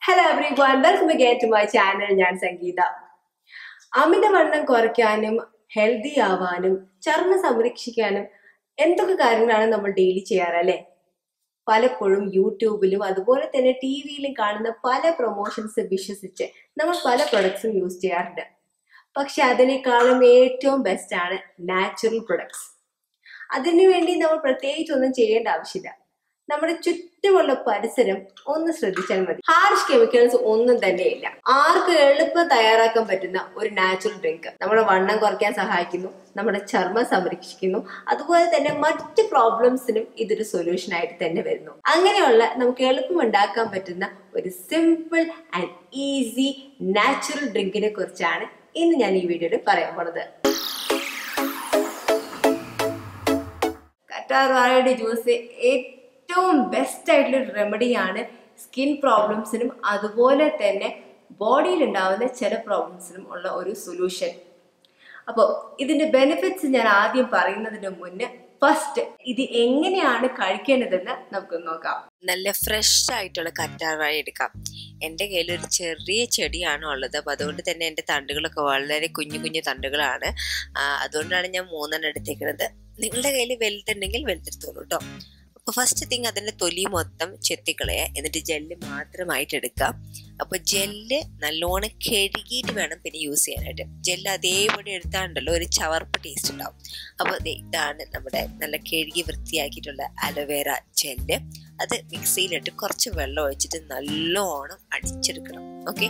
Hello everyone, welcome again to my channel. ഞാൻ സംഗീത. അമിതവണ്ണം കുറയ്ക്കാനും ഹെൽത്തി ആവാനും ചർമ്മം സംരക്ഷിക്കാനും എന്തൊക്കെ കാര്യങ്ങളാണ് നമ്മൾ ഡെയിലി ചെയ്യാറല്ലേ? പലപ്പോഴും യൂട്യൂബിലും അതുപോലെ തന്നെ ടിവിയിലും കാണുന്ന പല പ്രൊമോഷൻസ് വിശ്വസിച്ച് നമ്മൾ പല പ്രൊഡക്ട്സും യൂസ് ചെയ്യാറുണ്ട്. പക്ഷെ അതിനേക്കാളും ഏറ്റവും ബെസ്റ്റ് ആണ് നാച്ചുറൽ പ്രൊഡക്ട്സ്. അതിനുവേണ്ടി നമ്മൾ പ്രത്യേകിച്ച് ഒന്നും ചെയ്യേണ്ട ആവശ്യമില്ല. നമ്മുടെ ചുറ്റുമുള്ള പരിസരം ഒന്ന് ശ്രദ്ധിച്ചാൽ മതി. ഹാർഷ് കെമിക്കൽസ് ഒന്നും തന്നെയില്ല. ആർക്കും എളുപ്പം തയ്യാറാക്കാൻ പറ്റുന്ന ഒരു നാച്ചുറൽ ഡ്രിങ്ക് നമ്മുടെ വണ്ണം കുറയ്ക്കാൻ സഹായിക്കുന്നു, നമ്മുടെ ചർമ്മം സംരക്ഷിക്കുന്നു, അതുപോലെ തന്നെ മറ്റ് പ്രോബ്ലംസിനും ഇതൊരു സൊല്യൂഷൻ ആയിട്ട് തന്നെ വരുന്നു. അങ്ങനെയുള്ള നമുക്ക് എളുപ്പം ഉണ്ടാക്കാൻ പറ്റുന്ന ഒരു സിമ്പിൾ ആൻഡ് ഈസി നാച്ചുറൽ ഡ്രിങ്കിനെ കുറിച്ചാണ് ഇന്ന് ഞാൻ ഈ വീഡിയോയിൽ പറയാൻ പോണത്. കറ്റാർവാഴയുടെ ജ്യൂസ് ഏറ്റവും ബെസ്റ്റ് ആയിട്ടുള്ള ഒരു റെമഡിയാണ് സ്കിൻ പ്രോബ്ലംസിനും അതുപോലെ തന്നെ ബോഡിയിൽ ഉണ്ടാവുന്ന ചില പ്രോബ്ലംസിനും ഉള്ള ഒരു സൊല്യൂഷൻ. അപ്പോൾ ഇതിന്റെ ബെനിഫിറ്റ്സ് ഞാൻ ആദ്യം പറയുന്നതിന് മുന്നേ ഫസ്റ്റ് ഇത് എങ്ങനെയാണ് കഴിക്കേണ്ടതെന്ന് നമുക്ക് നോക്കാം. നല്ല ഫ്രഷ് ആയിട്ടുള്ള കറ്റാർവാഴ എടുക്കാം. എൻ്റെ കയ്യിൽ ഒരു ചെറിയ ചെടിയാണ് ഉള്ളത്. അപ്പോൾ അതുകൊണ്ട് തന്നെ എൻ്റെ തണ്ടുകളൊക്കെ വളരെ കുഞ്ഞു കുഞ്ഞു തണ്ടുകളാണ്. അതുകൊണ്ടാണ് ഞാൻ 3 എടുത്തേക്കുന്നത്. നിങ്ങളുടെ കയ്യിൽ വലുതുണ്ടെങ്കിൽ വലുതെടുത്തോളൂ കേട്ടോ. അപ്പോൾ ഫസ്റ്റ് തിങ് അതിൻ്റെ തൊലി മൊത്തം ചെത്തിക്കളയുക, എന്നിട്ട് ജെല്ല് മാത്രമായിട്ട് എടുക്കാം. അപ്പോൾ ജെല്ല് നല്ലോണം കഴുകിയിട്ട് വേണം പിന്നെ യൂസ് ചെയ്യാനായിട്ട്. ജെല്ല് അതേപടി എടുത്താണ്ടല്ലോ ഒരു ചവർപ്പ് ടേസ്റ്റ് ഉണ്ടാവും. അപ്പോൾ ഇതാണ് നമ്മുടെ നല്ല കഴുകി വൃത്തിയാക്കിയിട്ടുള്ള അലോവേര ജെല്ല്. അത് മിക്സിയിലിട്ട് കുറച്ച് വെള്ളം ഒഴിച്ചിട്ട് നല്ലോണം അടിച്ചെടുക്കണം. ഓക്കെ,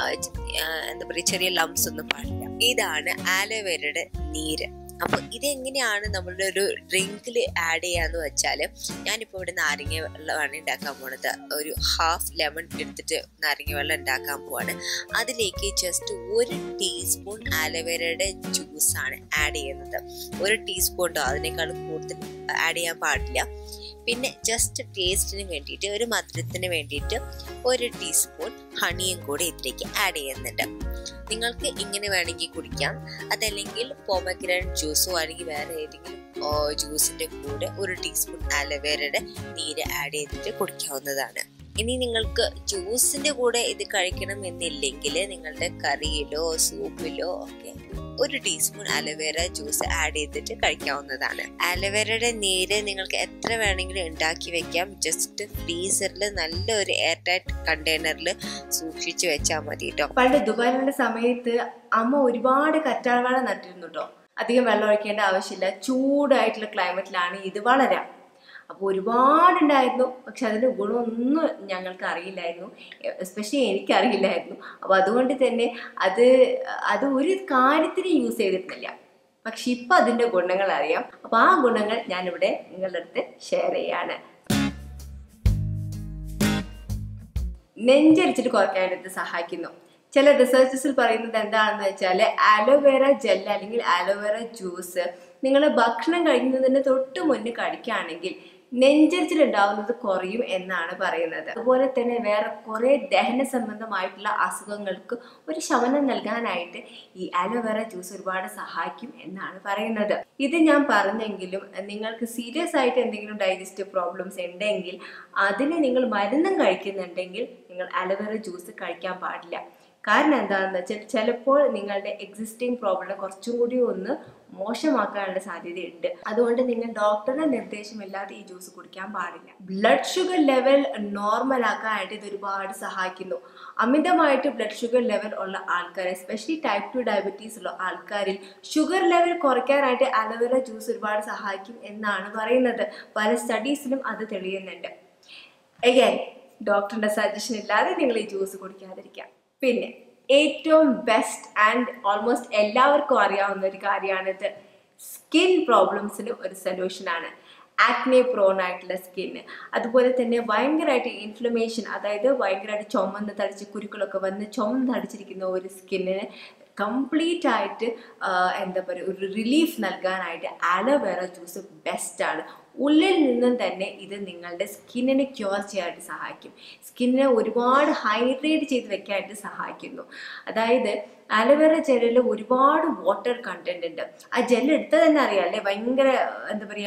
എന്താ പറയുക, ചെറിയ ലംസ് ഒന്നും പാടില്ല. ഇതാണ് ആലോവേരയുടെ നീര്. അപ്പോൾ ഇതെങ്ങനെയാണ് നമ്മളുടെ ഒരു ഡ്രിങ്കിൽ ആഡ് ചെയ്യാന്ന് വെച്ചാൽ, ഞാനിപ്പോൾ ഇവിടെ നാരങ്ങ വെള്ളമാണ് ഉണ്ടാക്കാൻ പോണത്. ഒരു ഹാഫ് ലെമൺ എടുത്തിട്ട് നാരങ്ങ വെള്ളം ഉണ്ടാക്കാൻ പോവാണ്. അതിലേക്ക് ജസ്റ്റ് 1 ടീസ്പൂൺ ആലോവേരയുടെ ജ്യൂസാണ് ആഡ് ചെയ്യുന്നത്. 1 ടീസ്പൂൺ, അതിനേക്കാൾ കൂടുതൽ ആഡ് ചെയ്യാൻ പാടില്ല. പിന്നെ ജസ്റ്റ് ടേസ്റ്റിന് വേണ്ടിയിട്ട്, ഒരു മധുരത്തിന് വേണ്ടിയിട്ട് 1 ടീസ്പൂൺ ഹണിയും കൂടി ഇതിലേക്ക് ആഡ് ചെയ്യുന്നുണ്ട്. നിങ്ങൾക്ക് ഇങ്ങനെ വേണമെങ്കിൽ കുടിക്കാം. അതല്ലെങ്കിൽ പോമഗ്രാനൈറ്റ് ജ്യൂസോ അല്ലെങ്കിൽ വേറെ ഏതെങ്കിലും ജ്യൂസിന്റെ കൂടെ 1 ടീസ്പൂൺ ആലോവേരയുടെ നീര് ആഡ് ചെയ്തിട്ട് കുടിക്കാവുന്നതാണ്. ഇനി നിങ്ങൾക്ക് ജ്യൂസിന്റെ കൂടെ ഇത് കഴിക്കണം എന്നില്ലെങ്കിൽ നിങ്ങളുടെ കറിയിലോ സൂപ്പിലോ ഒക്കെ 1 ടീസ്പൂൺ അലോവേര ജ്യൂസ് ആഡ് ചെയ്തിട്ട് കഴിക്കാവുന്നതാണ്. അലോവേരയുടെ നീര് നിങ്ങൾക്ക് എത്ര വേണമെങ്കിലും ഉണ്ടാക്കി വെക്കാം. ജസ്റ്റ് ഫ്രീസറിൽ നല്ലൊരു എയർ ടൈറ്റ് കണ്ടെയ്നറിൽ സൂക്ഷിച്ചു വെച്ചാൽ മതി കേട്ടോ. പണ്ട് ദുബായിലുള്ള സമയത്ത് അമ്മ ഒരുപാട് കറ്റാർവാഴ നട്ടിരുന്നു കേട്ടോ. അധികം വെള്ളം ഒഴിക്കേണ്ട ആവശ്യമില്ല. ചൂടായിട്ടുള്ള ക്ലൈമറ്റിലാണ് ഇത് വളരാം. അപ്പോൾ ഒരുപാടുണ്ടായിരുന്നു. പക്ഷെ അതിൻ്റെ ഗുണമൊന്നും ഞങ്ങൾക്ക് അറിയില്ലായിരുന്നു, എസ്പെഷ്യലി എനിക്കറിയില്ലായിരുന്നു. അപ്പോൾ അതുകൊണ്ട് തന്നെ അത് ഒരു കാര്യത്തിന് യൂസ് ചെയ്തിരുന്നില്ല. പക്ഷെ ഇപ്പം അതിൻ്റെ ഗുണങ്ങൾ അറിയാം. അപ്പോൾ ആ ഗുണങ്ങൾ ഞാനിവിടെ നിങ്ങളുടെ അടുത്ത് ഷെയർ ചെയ്യാണ്. നെഞ്ചരിച്ചിട്ട് കുറയ്ക്കാനായിട്ട് സഹായിക്കുന്നു. ചില റിസർച്ചസിൽ പറയുന്നത് എന്താണെന്ന് വെച്ചാൽ, ആലോവേര ജെൽ അല്ലെങ്കിൽ ആലോവേര ജ്യൂസ് നിങ്ങൾ ഭക്ഷണം കഴിക്കുന്നതിന് തൊട്ട് മുന്നേ കഴിക്കുകയാണെങ്കിൽ നെഞ്ചരിച്ചിൽ ഉണ്ടാവുന്നത് കുറയും എന്നാണ് പറയുന്നത്. അതുപോലെ തന്നെ വേറെ കുറെ ദഹന സംബന്ധമായിട്ടുള്ള അസുഖങ്ങൾക്ക് ഒരു ശമനം നൽകാനായിട്ട് ഈ ആലോവേര ജ്യൂസ് ഒരുപാട് സഹായിക്കും എന്നാണ് പറയുന്നത്. ഇത് ഞാൻ പറഞ്ഞെങ്കിലും നിങ്ങൾക്ക് സീരിയസ് ആയിട്ട് എന്തെങ്കിലും ഡൈജസ്റ്റീവ് പ്രോബ്ലംസ് ഉണ്ടെങ്കിൽ, അതിന് നിങ്ങൾ മരുന്നും കഴിക്കുന്നുണ്ടെങ്കിൽ നിങ്ങൾ ആലോവേര ജ്യൂസ് കഴിക്കാൻ പാടില്ല. കാരണം എന്താണെന്ന് വെച്ചാൽ ചിലപ്പോൾ നിങ്ങളുടെ എക്സിസ്റ്റിംഗ് പ്രോബ്ലം കുറച്ചും കൂടി ഒന്ന് മോശമാക്കാനുള്ള സാധ്യതയുണ്ട്. അതുകൊണ്ട് നിങ്ങൾ ഡോക്ടറുടെ നിർദ്ദേശമില്ലാതെ ഈ ജ്യൂസ് കുടിക്കാൻ പാടില്ല. ബ്ലഡ് ഷുഗർ ലെവൽ നോർമൽ ആക്കാനായിട്ട് ഇത് ഒരുപാട് സഹായിക്കുന്നു. അമിതമായിട്ട് ബ്ലഡ് ഷുഗർ ലെവൽ ഉള്ള ആൾക്കാർ, എസ്പെഷ്യലി ടൈപ്പ് 2 ഡയബറ്റീസ് ഉള്ള ആൾക്കാരിൽ ഷുഗർ ലെവൽ കുറയ്ക്കാനായിട്ട് അലോവേര ജ്യൂസ് ഒരുപാട് സഹായിക്കും എന്നാണ് പറയുന്നത്. പല സ്റ്റഡീസിലും അത് തെളിയുന്നുണ്ട്. അഗൈൻ ഡോക്ടറുടെ സജഷൻ ഇല്ലാതെ നിങ്ങൾ ഈ ജ്യൂസ് കുടിക്കാതിരിക്കാം. പിന്നെ ഏറ്റവും ബെസ്റ്റ് ആൻഡ് ഓൾമോസ്റ്റ് എല്ലാവർക്കും അറിയാവുന്ന ഒരു കാര്യമാണിത്. സ്കിൻ പ്രോബ്ലംസിന് ഒരു സൊല്യൂഷനാണ്. ആക്നെ പ്രോൺ ആയിട്ടുള്ള സ്കിന്ന്, അതുപോലെ തന്നെ ഭയങ്കരമായിട്ട് ഇൻഫ്ലമേഷൻ, അതായത് ഭയങ്കരമായിട്ട് ചുമന്ന് തടിച്ച് കുരുക്കളൊക്കെ വന്ന് ചുമന്ന് തടിച്ചിരിക്കുന്ന ഒരു സ്കിന്നിന് കംപ്ലീറ്റ് ആയിട്ട് എന്താ പറയുക, ഒരു റിലീഫ് നൽകാനായിട്ട് ആലോവേര ജ്യൂസ് ബെസ്റ്റാണ്. ഉള്ളിൽ നിന്നും തന്നെ ഇത് നിങ്ങളുടെ സ്കിന്നിനെ ക്യൂർ ചെയ്യാനായിട്ട് സഹായിക്കും. സ്കിന്നിനെ ഒരുപാട് ഹൈഡ്രേറ്റ് ചെയ്ത് വെക്കാനായിട്ട് സഹായിക്കുന്നു. അതായത് ആലോവേര ജെല്ലിൽ ഒരുപാട് വാട്ടർ കണ്ടന്റ് ഉണ്ട്. ആ ജെല്ല് എടുത്താൽ തന്നെ അറിയാം അല്ലേ, ഭയങ്കര എന്താ പറയുക,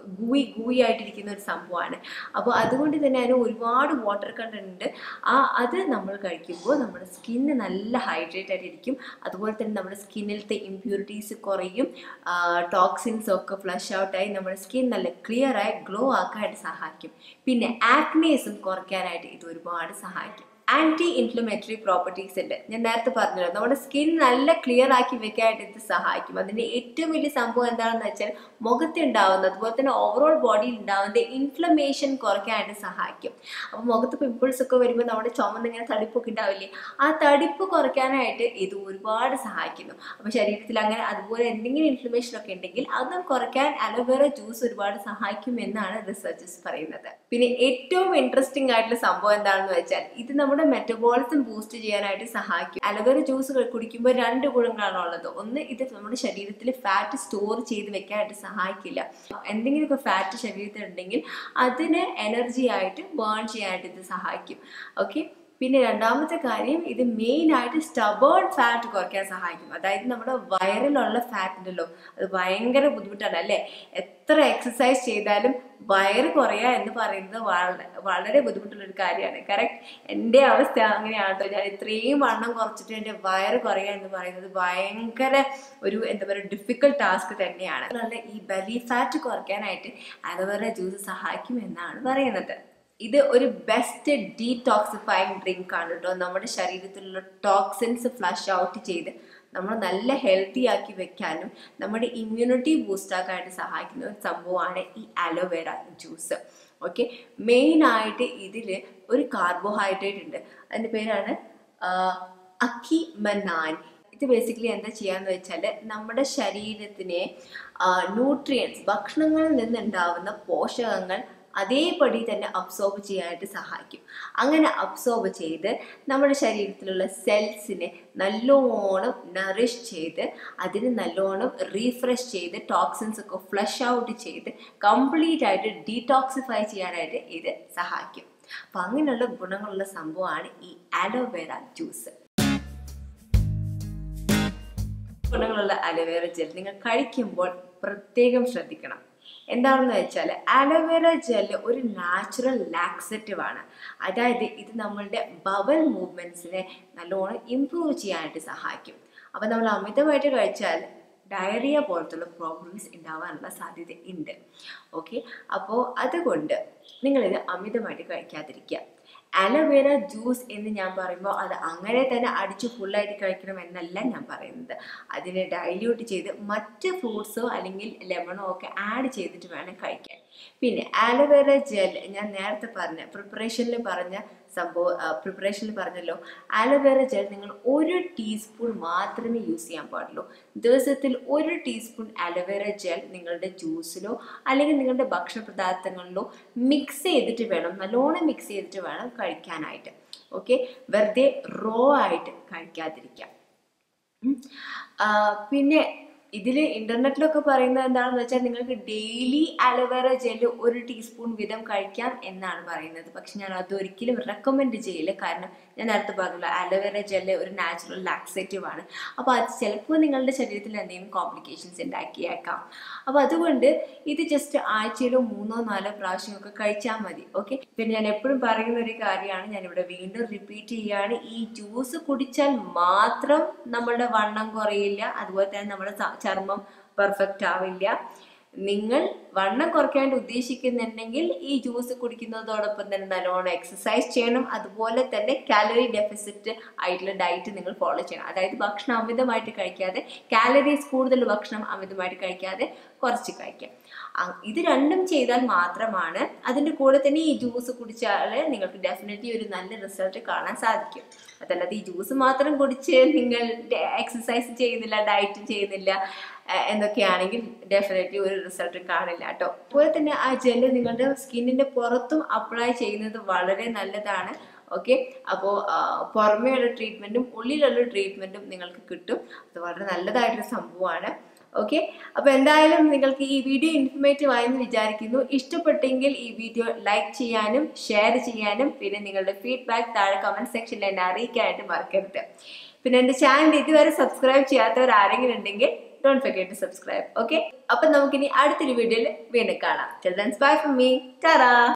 ഗൂയി ആയിട്ടിരിക്കുന്ന ഒരു സംഭവമാണ്. അപ്പോൾ അതുകൊണ്ട് തന്നെ അതിന് ഒരുപാട് വാട്ടർ കണ്ടന്റ് ഉണ്ട്. അത് നമ്മൾ കഴിക്കുമ്പോൾ നമ്മുടെ സ്കിന്ന് നല്ല ഹൈഡ്രേറ്റ് ആയിട്ടിരിക്കും. അതുപോലെ തന്നെ നമ്മുടെ സ്കിന്നിലത്തെ ഇമ്പ്യൂരിറ്റീസ് കുറയും, ടോക്സിൻസ് ഒക്കെ ഫ്ലഷ് ഔട്ടായി നമ്മുടെ സ്കിൻ നല്ല ക്ലിയർ ആയി ഗ്ലോ ആക്കാനായിട്ട് സഹായിക്കും. പിന്നെ ആക്നേസും കുറയ്ക്കാനായിട്ട് ഇത് ഒരുപാട് സഹായിക്കും. ആൻറ്റി ഇൻഫ്ലമേറ്ററി പ്രോപ്പർട്ടീസ് ഉണ്ട്. ഞാൻ നേരത്തെ പറഞ്ഞല്ലോ, നമ്മുടെ സ്കിൻ നല്ല ക്ലിയർ ആക്കി വെക്കാനായിട്ട് ഇത് സഹായിക്കും. അതിൻ്റെ ഏറ്റവും വലിയ സംഭവം എന്താണെന്ന് വെച്ചാൽ മുഖത്ത് ഉണ്ടാവുന്ന അതുപോലെ തന്നെ ഓവറോൾ ബോഡിയിൽ ഉണ്ടാവുന്ന ഇൻഫ്ലമേഷൻ കുറയ്ക്കാനായിട്ട് സഹായിക്കും. അപ്പോൾ മുഖത്ത് പിമ്പിൾസ് ഒക്കെ വരുമ്പോൾ നമ്മുടെ ചുമന്നിങ്ങനെ തടിപ്പൊക്കെ ഉണ്ടാവില്ലേ, ആ തടിപ്പ് കുറയ്ക്കാനായിട്ട് ഇത് ഒരുപാട് സഹായിക്കുന്നു. അപ്പോൾ ശരീരത്തിൽ അങ്ങനെ അതുപോലെ എന്തെങ്കിലും ഇൻഫ്ലമേഷൻ ഒക്കെ ഉണ്ടെങ്കിൽ അതും കുറയ്ക്കാൻ അലോവേറ ജ്യൂസ് ഒരുപാട് സഹായിക്കും എന്നാണ് റിസർച്ചേഴ്സ് പറയുന്നത്. പിന്നെ ഏറ്റവും ഇൻട്രസ്റ്റിംഗ് ആയിട്ടുള്ള സംഭവം എന്താണെന്ന് വെച്ചാൽ ഇത് നമ്മുടെ മെറ്റബോളിസം ബൂസ്റ്റ് ചെയ്യാനായിട്ട് സഹായിക്കും. അലോവേറ ജ്യൂസ് കുടിക്കുമ്പോൾ 2 ഗുണങ്ങളാണ് ഉള്ളത്. ഒന്ന്, ഇത് നമ്മുടെ ശരീരത്തിൽ ഫാറ്റ് സ്റ്റോർ ചെയ്ത് വെക്കാനായിട്ട് സഹായിക്കില്ല. എന്തെങ്കിലുമൊക്കെ ഫാറ്റ് ശരീരത്തിൽ ഉണ്ടെങ്കിൽ അതിന് എനർജി ആയിട്ട് ബേൺ ചെയ്യാനായിട്ട് ഇത് സഹായിക്കും. ഓക്കെ. പിന്നെ രണ്ടാമത്തെ കാര്യം, ഇത് മെയിൻ ആയിട്ട് സ്റ്റബേൺ ഫാറ്റ് കുറയ്ക്കാൻ സഹായിക്കും. അതായത് നമ്മുടെ വയറിലുള്ള ഫാറ്റ് ഉണ്ടല്ലോ, അത് ഭയങ്കര ബുദ്ധിമുട്ടാണ് അല്ലേ. എത്ര എക്സസൈസ് ചെയ്താലും വയറ് കുറയുക എന്ന് പറയുന്നത് വളരെ ബുദ്ധിമുട്ടുള്ളൊരു കാര്യമാണ്. കറക്റ്റ്. എൻ്റെ അവസ്ഥ അങ്ങനെയാണ് കേട്ടോ. ഞാൻ ഇത്രയും വണ്ണം കുറച്ചിട്ട് എൻ്റെ വയറ് കുറയുക എന്ന് പറയുന്നത് ഭയങ്കര ഒരു എന്താ പറയുക ഡിഫിക്കൽട്ട് ടാസ്ക് തന്നെയാണ്. അതുകൊണ്ട് ഈ ബെലി ഫാറ്റ് കുറയ്ക്കാനായിട്ട് അലോവേറ ജ്യൂസ് സഹായിക്കും എന്നാണ് പറയുന്നത്. ഇത് ഒരു ബെസ്റ്റ് ഡീടോക്സിഫൈങ് ഡ്രിങ്ക് ആണ് കേട്ടോ. നമ്മുടെ ശരീരത്തിലുള്ള ടോക്സിൻസ് ഫ്ലഷ് ഔട്ട് ചെയ്ത് നമ്മൾ നല്ല ഹെൽത്തി ആക്കി വെക്കാനും നമ്മുടെ ഇമ്മ്യൂണിറ്റി ബൂസ്റ്റ് ആക്കാനായിട്ട് സഹായിക്കുന്ന ഒരു സംഭവമാണ് ഈ അലോവേറ ജ്യൂസ്. ഓക്കെ. മെയിനായിട്ട് ഇതിൽ ഒരു കാർബോഹൈഡ്രേറ്റ് ഉണ്ട്. അതിൻ്റെ പേരാണ് അക്കിമനാൻ. ഇത് ബേസിക്കലി എന്താ ചെയ്യാന്ന് വെച്ചാൽ നമ്മുടെ ശരീരത്തിനെ ന്യൂട്രിയൻസ്, ഭക്ഷണങ്ങളിൽ നിന്നുണ്ടാവുന്ന പോഷകങ്ങൾ അതേപടി തന്നെ അബ്സോർബ് ചെയ്യാനായിട്ട് സഹായിക്കും. അങ്ങനെ അബ്സോർബ് ചെയ്ത് നമ്മുടെ ശരീരത്തിലുള്ള സെൽസിനെ നല്ലോണം നറിഷ് ചെയ്ത് അതിന് നല്ലോണം റീഫ്രഷ് ചെയ്ത് ടോക്സിൻസ് ഒക്കെ ഫ്ലഷ് ഔട്ട് ചെയ്ത് കംപ്ലീറ്റ് ആയിട്ട് ഡീടോക്സിഫൈ ചെയ്യാനായിട്ട് ഇത് സഹായിക്കും. അപ്പം അങ്ങനെയുള്ള ഗുണങ്ങളുള്ള സംഭവമാണ് ഈ അലോവേറ ജ്യൂസ്. ഗുണങ്ങളുള്ള അലോവേറ ജെൽ നിങ്ങൾ കഴിക്കുമ്പോൾ പ്രത്യേകം ശ്രദ്ധിക്കണം. എന്താണെന്ന് വെച്ചാൽ അലോവേറ ജെല്ല് ഒരു നാച്ചുറൽ ലാക്സേറ്റീവ് ആണ്. അതായത് ഇത് നമ്മളുടെ ബവൽ മൂവ്മെന്റ്സിനെ നല്ലോണം ഇംപ്രൂവ് ചെയ്യാനായിട്ട് സഹായിക്കും. അപ്പം നമ്മൾ അമിതമായിട്ട് കഴിച്ചാൽ ഡയറിയ പോലത്തുള്ള പ്രോബ്ലംസ് ഉണ്ടാവാനുള്ള സാധ്യത ഉണ്ട്. ഓക്കെ. അപ്പോൾ അതുകൊണ്ട് നിങ്ങളിത് അമിതമായിട്ട് കഴിക്കാതിരിക്കുക. അലോവേറ ജ്യൂസ് എന്ന് ഞാൻ പറയുമ്പോൾ അത് അങ്ങനെ തന്നെ അടിച്ച് ഫുള്ളായിട്ട് കഴിക്കണം എന്നല്ല ഞാൻ പറയുന്നത്. അതിനെ ഡൈല്യൂട്ട് ചെയ്ത് മറ്റ് ഫ്രൂട്ട്സോ അല്ലെങ്കിൽ ലെമണോ ഒക്കെ ആഡ് ചെയ്തിട്ട് വേണം കഴിക്കാൻ. പിന്നെ അലോവേറ ജെൽ ഞാൻ നേരത്തെ പ്രിപ്പറേഷനിൽ പറഞ്ഞല്ലോ, അലോവേറ ജെൽ നിങ്ങൾ 1 ടീസ്പൂൺ മാത്രമേ യൂസ് ചെയ്യാൻ പാടുള്ളൂ. ദിവസത്തിൽ 1 ടീസ്പൂൺ അലോവേറ ജെൽ നിങ്ങളുടെ ജ്യൂസിലോ അല്ലെങ്കിൽ നിങ്ങളുടെ ഭക്ഷണ പദാർത്ഥങ്ങളിലോ നല്ലോണം മിക്സ് ചെയ്തിട്ട് വേണം കഴിക്കാനായിട്ട്. ഓക്കെ. വെറുതെ റോ ആയിട്ട് കഴിക്കാതിരിക്കാം. പിന്നെ ഇതിൽ ഇന്റർനെറ്റിലൊക്കെ പറയുന്നത് എന്താണെന്ന് വെച്ചാൽ നിങ്ങൾക്ക് ഡെയിലി അലോവേറ ജെല്ല് 1 ടീസ്പൂൺ വീതം കഴിക്കാം എന്നാണ് പറയുന്നത്. പക്ഷെ ഞാൻ അതൊരിക്കലും റെക്കമെൻഡ് ചെയ്യില്ല. കാരണം ഞാൻ നേരത്തെ പറഞ്ഞല്ലോ, അലോവേറ ജെല്ല് ഒരു നാച്ചുറൽ ലാക്സേറ്റീവ് ആണ്. അപ്പോൾ അത് ചിലപ്പോൾ നിങ്ങളുടെ ശരീരത്തിൽ എന്തെങ്കിലും കോംപ്ലിക്കേഷൻസ് ഉണ്ടാക്കിയേക്കാം. അപ്പോൾ അതുകൊണ്ട് ഇത് ജസ്റ്റ് ആഴ്ചയിലോ 3-4 പ്രാവശ്യമൊക്കെ കഴിച്ചാൽ മതി. ഓക്കെ. പിന്നെ ഞാൻ എപ്പോഴും പറയുന്ന ഒരു കാര്യമാണ്, ഞാനിവിടെ വീണ്ടും റിപ്പീറ്റ് ചെയ്യുകയാണ്, ഈ ജ്യൂസ് കുടിച്ചാൽ മാത്രം നമ്മളുടെ വണ്ണം കുറയില്ല, അതുപോലെ തന്നെ നമ്മുടെ ചർമ്മം പെർഫെക്റ്റ് ആവില്ല. നിങ്ങൾ വണ്ണം കുറയ്ക്കാൻ ഉദ്ദേശിക്കുന്നുണ്ടെങ്കിൽ ഈ ജ്യൂസ് കുടിക്കുന്നതോടൊപ്പം തന്നെ നല്ലോണം എക്സസൈസ് ചെയ്യണം. അതുപോലെ തന്നെ കാലറി ഡെഫിസിറ്റ് ആയിട്ടുള്ള ഡയറ്റ് നിങ്ങൾ ഫോളോ ചെയ്യണം. അതായത് ഭക്ഷണം അമിതമായിട്ട് കഴിക്കാതെ, കാലറീസ് കൂടുതൽ ഭക്ഷണം അമിതമായിട്ട് കഴിക്കാതെ കുറച്ച് കഴിക്കാം. ഇത് രണ്ടും ചെയ്താൽ മാത്രമാണ്, അതിൻ്റെ കൂടെ തന്നെ ഈ ജ്യൂസ് കുടിച്ചാൽ നിങ്ങൾക്ക് ഡെഫിനറ്റ്ലി ഒരു നല്ല റിസൾട്ട് കാണാൻ സാധിക്കും. അതല്ലാതെ ഈ ജ്യൂസ് മാത്രം കുടിച്ച് നിങ്ങൾ എക്സസൈസ് ചെയ്യുന്നില്ല, ഡയറ്റ് ചെയ്യുന്നില്ല എന്നൊക്കെയാണെങ്കിൽ ഡെഫിനറ്റ്ലി ഒരു റിസൾട്ട് കാണില്ല കേട്ടോ. അതുപോലെ തന്നെ ആ ജെല്ല് നിങ്ങളുടെ സ്കിന്നിന്റെ പുറത്തും അപ്ലൈ ചെയ്യുന്നത് വളരെ നല്ലതാണ്. ഓക്കെ. അപ്പോൾ പുറമേയുള്ള ട്രീറ്റ്മെന്റും ഉള്ളിലുള്ള ട്രീറ്റ്മെന്റും നിങ്ങൾക്ക് കിട്ടും. അത് വളരെ നല്ലതായിട്ടൊരു സംഭവമാണ്. ഓക്കെ. അപ്പോൾ എന്തായാലും നിങ്ങൾക്ക് ഈ വീഡിയോ ഇൻഫർമേറ്റീവ് ആയെന്ന് വിചാരിക്കുന്നു. ഇഷ്ടപ്പെട്ടെങ്കിൽ ഈ വീഡിയോ ലൈക്ക് ചെയ്യാനും ഷെയർ ചെയ്യാനും പിന്നെ നിങ്ങളുടെ ഫീഡ്ബാക്ക് താഴെ കമന്റ് സെക്ഷനിൽ എന്നെ അറിയിക്കാനായിട്ട് മറക്കരുത്. പിന്നെ എൻ്റെ ചാനൽ ഇതുവരെ സബ്സ്ക്രൈബ് ചെയ്യാത്തവർ ആരെങ്കിലും ഉണ്ടെങ്കിൽ don't forget to subscribe. Okay? അപ്പോൾ നമുക്കിനി അടുത്തൊരു വീഡിയോയിൽ വീണ്ടും കാണാം. Till then, bye from me. Ta-da!